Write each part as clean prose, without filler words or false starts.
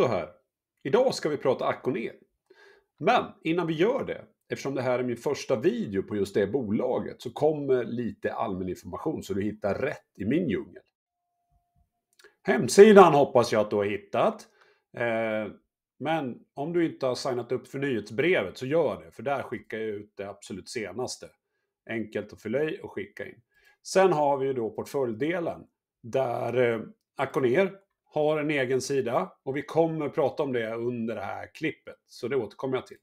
Otto här. Idag ska vi prata Acconer. Men innan vi gör det, eftersom det här är min första video på just det bolaget, så kommer lite allmän information så du hittar rätt i min djungel. Hemsidan hoppas jag att du har hittat. Men om du inte har signat upp för nyhetsbrevet så gör det, för där skickar jag ut det absolut senaste. Enkelt att fylla i och skicka in. Sen har vi ju då portföljdelen där Acconer har en egen sida och vi kommer att prata om det under det här klippet. Så det återkommer jag till.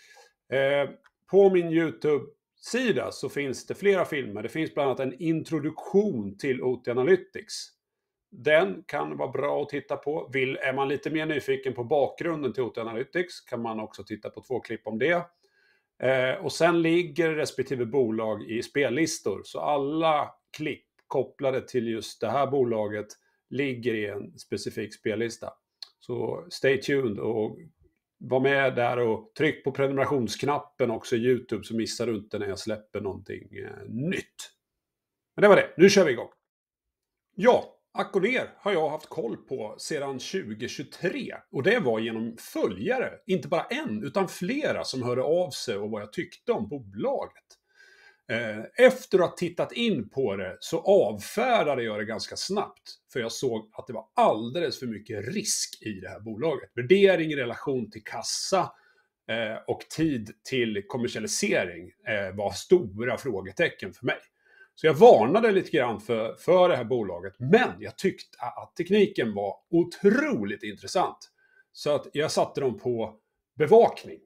På min YouTube-sida så finns det flera filmer. Det finns bland annat en introduktion till OT Analytics. Den kan vara bra att titta på. Är man lite mer nyfiken på bakgrunden till OT Analytics kan man också titta på 2 klipp om det. Och sen ligger respektive bolag i spellistor. Så alla klipp kopplade till just det här bolaget ligger i en specifik spellista. Så stay tuned och var med där och tryck på prenumerationsknappen också i YouTube så missar du inte när jag släpper någonting nytt. Men det var det. Nu kör vi igång. Ja, Acconer har jag haft koll på sedan 2023 och det var genom följare, inte bara en utan flera som hörde av sig och vad jag tyckte om bolaget. Efter att ha tittat in på det så avfärdade jag det ganska snabbt för jag såg att det var alldeles för mycket risk i det här bolaget. Värdering i relation till kassa och tid till kommersialisering var stora frågetecken för mig. Så jag varnade lite grann för det här bolaget, men jag tyckte att tekniken var otroligt intressant. Så att jag satte dem på bevakning.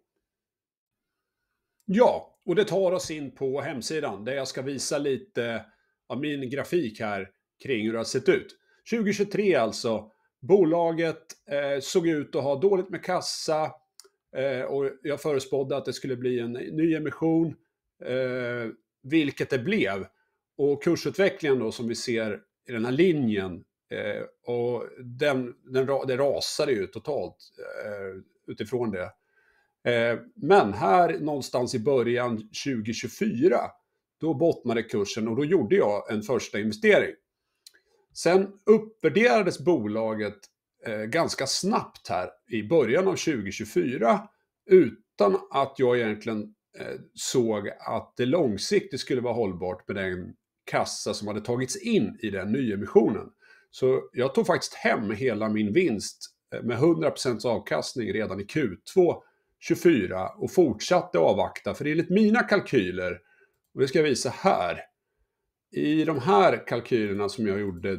Ja, och det tar oss in på hemsidan där jag ska visa lite av min grafik här kring hur det har sett ut. 2023 alltså, bolaget såg ut att ha dåligt med kassa och jag förespådde att det skulle bli en ny emission, vilket det blev. Och kursutvecklingen då som vi ser i den här linjen och det rasade ju totalt utifrån det. Men här någonstans i början 2024 då bottnade kursen och då gjorde jag en första investering. Sen uppvärderades bolaget ganska snabbt här i början av 2024 utan att jag egentligen såg att det långsiktigt skulle vara hållbart med den kassa som hade tagits in i den nyemissionen. Så jag tog faktiskt hem hela min vinst med 100% avkastning redan i Q2 24 och fortsatte avvakta för enligt mina kalkyler, och det ska jag visa här, i de här kalkylerna som jag gjorde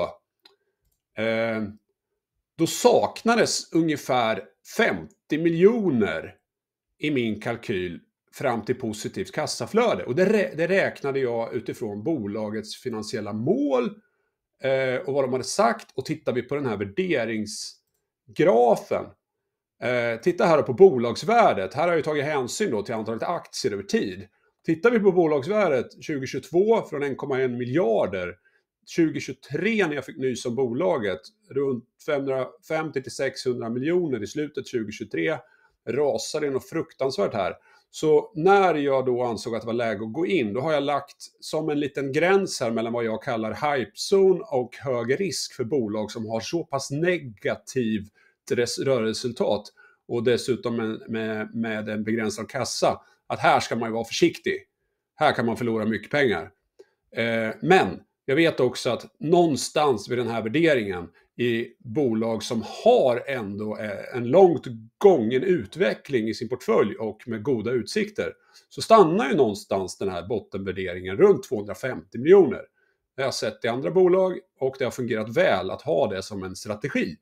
då saknades ungefär 50 miljoner i min kalkyl fram till positivt kassaflöde. Och det räknade jag utifrån bolagets finansiella mål och vad de hade sagt. Och tittar vi på den här värderingsgrafen. Titta här på bolagsvärdet. Här har jag tagit hänsyn då till antalet aktier över tid. Tittar vi på bolagsvärdet 2022 från 1,1 miljarder. 2023 när jag fick nys om bolaget runt 550-600 miljoner i slutet 2023. Rasade det något fruktansvärt här. Så när jag då ansåg att det var läge att gå in, då har jag lagt som en liten gräns här mellan vad jag kallar hypezone och hög risk för bolag som har så pass negativt rörelseresultat och dessutom med en begränsad kassa, att här ska man ju vara försiktig. Här kan man förlora mycket pengar. Men jag vet också att någonstans vid den här värderingen i bolag som har ändå en långt gången utveckling i sin portfölj och med goda utsikter, så stannar ju någonstans den här bottenvärderingen runt 250 miljoner. Det har jag sett i andra bolag och det har fungerat väl att ha det som en strategi.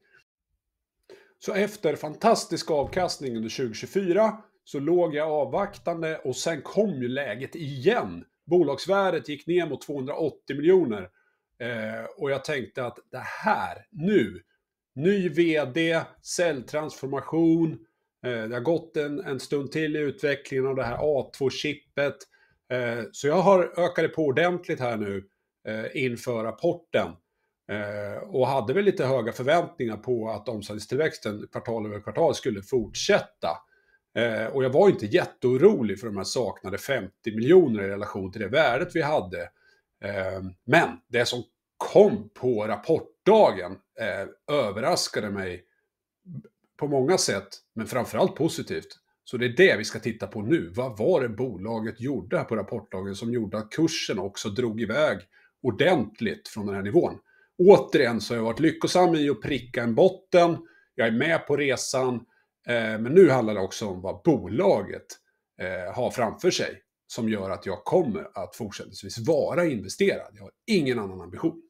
Så efter fantastisk avkastning under 2024 så låg jag avvaktande och sen kom ju läget igen. Bolagsvärdet gick ner mot 280 miljoner. Och jag tänkte att det här, nu, ny vd, säljtransformation, det har gått en stund till i utvecklingen av det här A2-chippet. Så jag har ökat på ordentligt här nu inför rapporten. Och hade väl lite höga förväntningar på att omsättningstillväxten kvartal över kvartal skulle fortsätta. Och jag var inte jätteorolig för de här saknade 50 miljoner i relation till det värdet vi hade. Men det som kom på rapportdagen överraskade mig på många sätt, men framförallt positivt. Så det är det vi ska titta på nu. Vad var det bolaget gjorde här på rapportdagen som gjorde att kursen också drog iväg ordentligt från den här nivån? Återigen så har jag varit lyckosam i att pricka en botten. Jag är med på resan. Men nu handlar det också om vad bolaget har framför sig som gör att jag kommer att fortsättningsvis vara investerad. Jag har ingen annan ambition.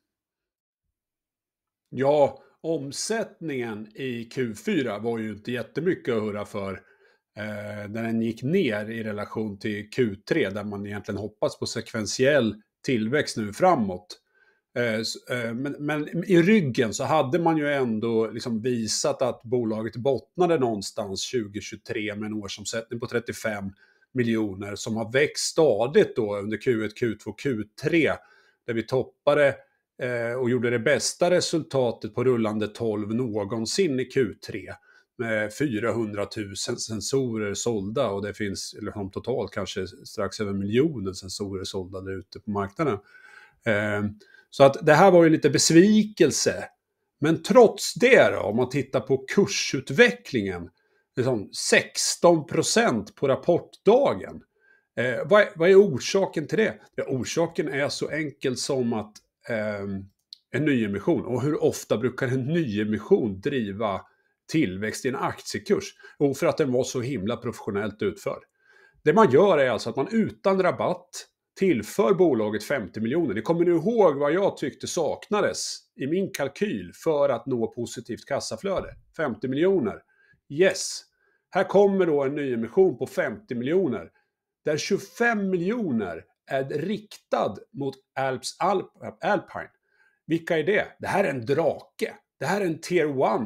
Ja, omsättningen i Q4 var ju inte jättemycket att hurra för när den gick ner i relation till Q3 där man egentligen hoppas på sekventiell tillväxt nu framåt. Men i ryggen så hade man ju ändå liksom visat att bolaget bottnade någonstans 2023 med en årsomsättning på 35 miljoner som har växt stadigt då under Q1, Q2, Q3 där vi toppade och gjorde det bästa resultatet på rullande 12 någonsin i Q3 med 400 000 sensorer sålda och det finns totalt kanske strax över 1 miljon sensorer sålda där ute på marknaden. Så att det här var ju lite besvikelse. Men trots det då, om man tittar på kursutvecklingen, liksom 16% på rapportdagen. Vad är orsaken till det? Ja, orsaken är så enkel som att en nyemission. Och hur ofta brukar en nyemission driva tillväxt i en aktiekurs? Och för att den var så himla professionellt utförd. Det man gör är alltså att man utan rabatt tillför bolaget 50 miljoner. Ni kommer nu ihåg vad jag tyckte saknades i min kalkyl för att nå positivt kassaflöde. 50 miljoner. Yes. Här kommer då en nyemission på 50 miljoner. Där 25 miljoner är riktad mot Alpine. Vilka är det? Det här är en drake. Det här är en tier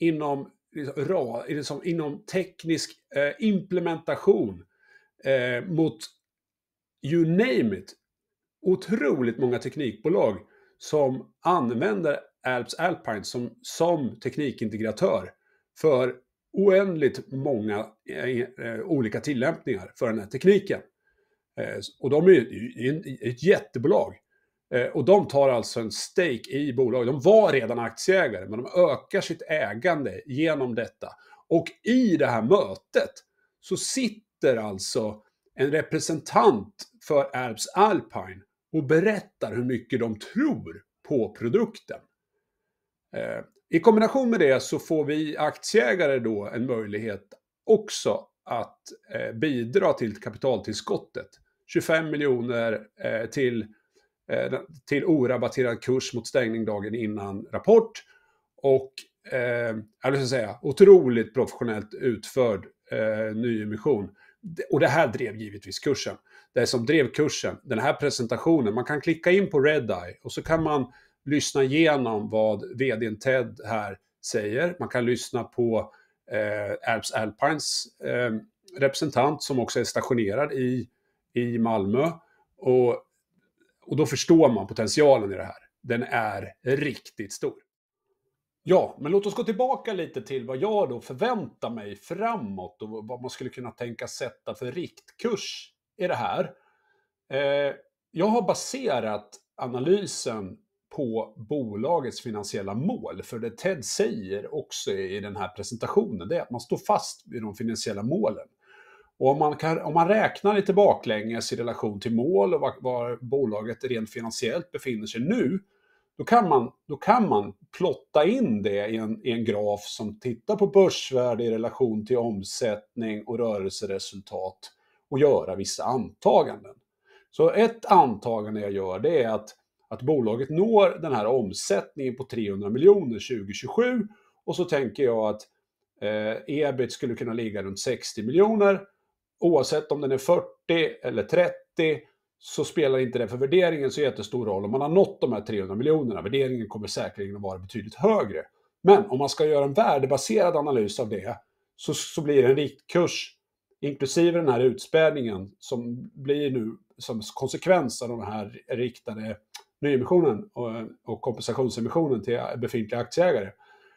1 inom teknisk implementation mot you name it. Otroligt många teknikbolag som använder Alpine som teknikintegratör för oändligt många olika tillämpningar för den här tekniken. Och de är ett jättebolag. Och de tar alltså en stake i bolaget. De var redan aktieägare men de ökar sitt ägande genom detta. Och i det här mötet så sitter alltså en representant för Alpine och berättar hur mycket de tror på produkten. I kombination med det så får vi aktieägare då en möjlighet också att bidra till kapitaltillskottet. 25 miljoner till orabatterad kurs mot stängning dagen innan rapport. Och jag vill säga otroligt professionellt utförd nyemission. Och det här drev givetvis kursen. Det som drev kursen, den här presentationen, man kan klicka in på Redeye och så kan man lyssna igenom vad vdn Ted här säger. Man kan lyssna på Alpines representant som också är stationerad i Malmö. Och då förstår man potentialen i det här. Den är riktigt stor. Ja, men låt oss gå tillbaka lite till vad jag då förväntar mig framåt och vad man skulle kunna tänka sätta för riktkurs i det här. Jag har baserat analysen på bolagets finansiella mål. För det Ted säger också i den här presentationen, det är att man står fast vid de finansiella målen. Och om man räknar lite baklänges i relation till mål och var bolaget rent finansiellt befinner sig nu, då kan man plotta in det i en graf som tittar på börsvärde i relation till omsättning och rörelseresultat och göra vissa antaganden. Så ett antagande jag gör det är att bolaget når den här omsättningen på 300 miljoner 2027 och så tänker jag att EBIT skulle kunna ligga runt 60 miljoner. Oavsett om den är 40 eller 30 så spelar inte det för värderingen så jättestor roll. Om man har nått de här 300 miljonerna, värderingen kommer säkerligen att vara betydligt högre. Men om man ska göra en värdebaserad analys av det så blir det en riktkurs inklusive den här utspädningen som blir nu som konsekvens av den här riktade nyemissionen och kompensationsemissionen till befintliga aktieägare.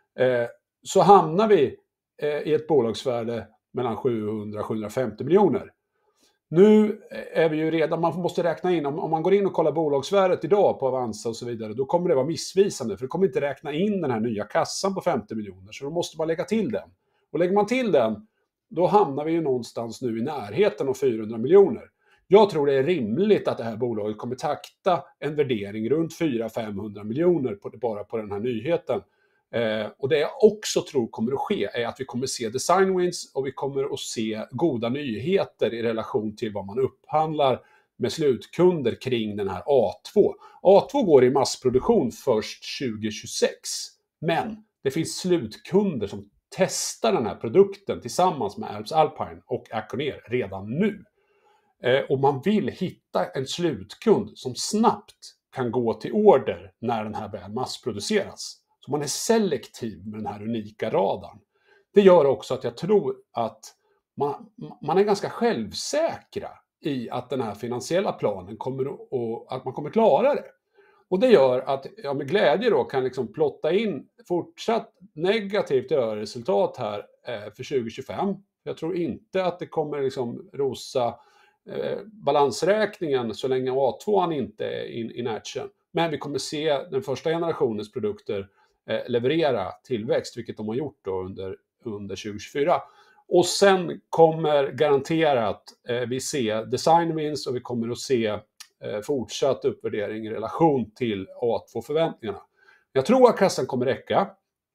Så hamnar vi i ett bolagsvärde mellan 700 och 750 miljoner. Nu är vi ju redan, man måste räkna in, om man går in och kollar bolagsvärdet idag på Avanza och så vidare, då kommer det vara missvisande, för det kommer inte räkna in den här nya kassan på 50 miljoner, så då måste man lägga till den. Och lägger man till den, då hamnar vi ju någonstans nu i närheten av 400 miljoner. Jag tror det är rimligt att det här bolaget kommer takta en värdering runt 400-500 miljoner bara på den här nyheten. Och det jag också tror kommer att ske är att vi kommer att se design wins och vi kommer att se goda nyheter i relation till vad man upphandlar med slutkunder kring den här A2. A2 går i massproduktion först 2026, men det finns slutkunder som testar den här produkten tillsammans med Alps Alpine och Acconeer redan nu. Och man vill hitta en slutkund som snabbt kan gå till order när den här väl massproduceras. Så man är selektiv med den här unika radarn. Det gör också att jag tror att man är ganska självsäkra i att den här finansiella planen att man kommer klara det. Och det gör att jag med glädje då kan liksom plotta in fortsatt negativt resultat här för 2025. Jag tror inte att det kommer liksom rosa balansräkningen så länge A2 inte är in action. Men vi kommer se den första generationens produkter leverera tillväxt, vilket de har gjort då under 2024. Och sen kommer garanterat vi se design wins och vi kommer att se fortsatt uppvärdering i relation till A2-förväntningarna. Jag tror att kassan kommer räcka.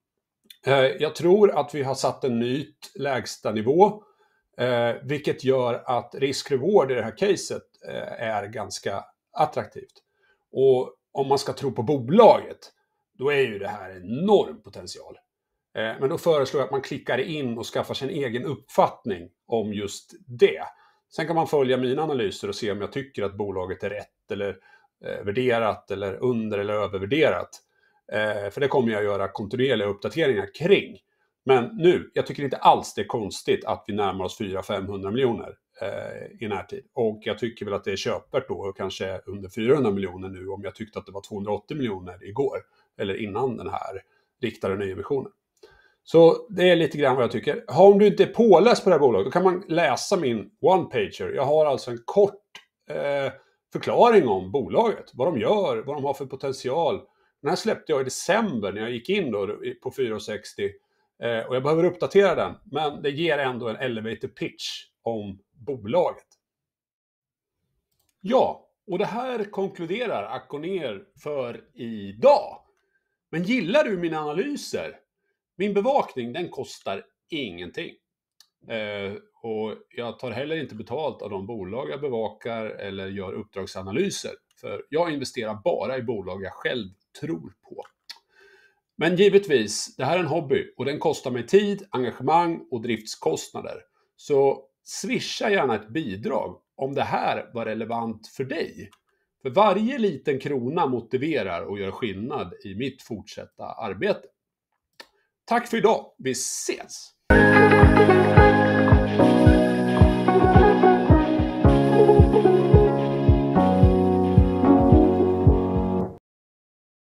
Jag tror att vi har satt en nytt lägsta nivå, vilket gör att risk-reward i det här caset är ganska attraktivt. Och om man ska tro på bolaget, då är ju det här enorm potential. Men då föreslår jag att man klickar in och skaffar sig en egen uppfattning om just det. Sen kan man följa mina analyser och se om jag tycker att bolaget är rätt eller värderat eller under- eller övervärderat. För det kommer jag göra kontinuerliga uppdateringar kring. Men nu, jag tycker inte alls det är konstigt att vi närmar oss 400-500 miljoner i närtid. Och jag tycker väl att det är köpvärt då, kanske under 400 miljoner nu, om jag tyckte att det var 280 miljoner igår. Eller innan den här riktade nyemissionen. Så det är lite grann vad jag tycker. Om du inte är påläst på det här bolaget, då kan man läsa min one-pager. Jag har alltså en kort förklaring om bolaget. Vad de gör, vad de har för potential. Den här släppte jag i december när jag gick in då på 460. Och jag behöver uppdatera den. Men det ger ändå en elevator pitch om bolaget. Ja, och det här konkluderar Acconeer för idag. Men gillar du mina analyser? Min bevakning, den kostar ingenting. Och jag tar heller inte betalt av de bolag jag bevakar eller gör uppdragsanalyser. För jag investerar bara i bolag jag själv tror på. Men givetvis, det här är en hobby och den kostar mig tid, engagemang och driftskostnader. Så swisha gärna ett bidrag om det här var relevant för dig. För varje liten krona motiverar och gör skillnad i mitt fortsatta arbete. Tack för idag, vi ses!